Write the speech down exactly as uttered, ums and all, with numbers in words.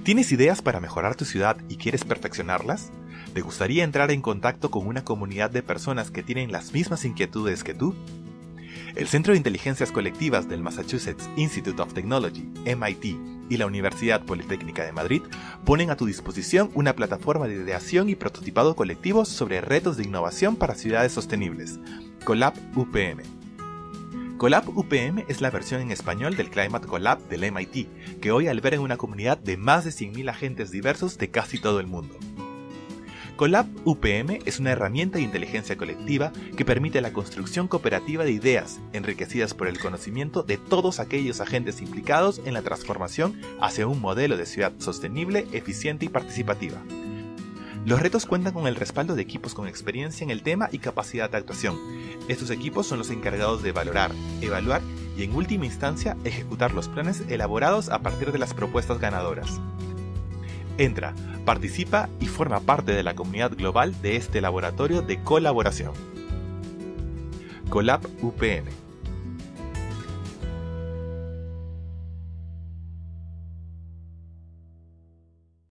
¿Tienes ideas para mejorar tu ciudad y quieres perfeccionarlas? ¿Te gustaría entrar en contacto con una comunidad de personas que tienen las mismas inquietudes que tú? El Centro de Inteligencias Colectivas del Massachusetts Institute of Technology, M I T, y la Universidad Politécnica de Madrid ponen a tu disposición una plataforma de ideación y prototipado colectivos sobre retos de innovación para ciudades sostenibles, Collab U P M. Collab U P M es la versión en español del Climate Collab del M I T, que hoy alberga una comunidad de más de cien mil agentes diversos de casi todo el mundo. Collab U P M es una herramienta de inteligencia colectiva que permite la construcción cooperativa de ideas, enriquecidas por el conocimiento de todos aquellos agentes implicados en la transformación hacia un modelo de ciudad sostenible, eficiente y participativa. Los retos cuentan con el respaldo de equipos con experiencia en el tema y capacidad de actuación. Estos equipos son los encargados de valorar, evaluar y en última instancia ejecutar los planes elaborados a partir de las propuestas ganadoras. Entra, participa y forma parte de la comunidad global de este laboratorio de colaboración. Collab U P M.